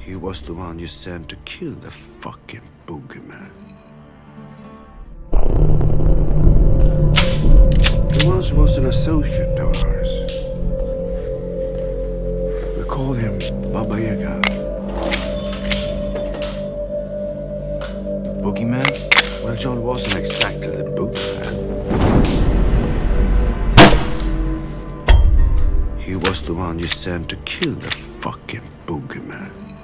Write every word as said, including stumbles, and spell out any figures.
He was the one you sent to kill the fucking boogeyman. He once was an associate of ours. We call him Baba Yaga. Boogeyman? Well, John wasn't exactly the boogeyman. He was the one you sent to kill the fucking boogeyman.